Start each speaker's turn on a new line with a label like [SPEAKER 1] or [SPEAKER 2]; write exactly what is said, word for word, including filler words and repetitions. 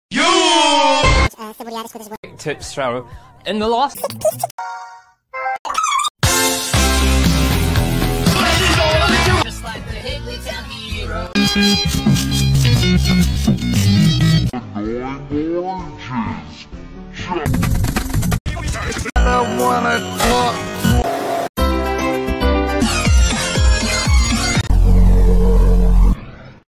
[SPEAKER 1] Tips, Trevor. In the last. Just like the Higglytown hero.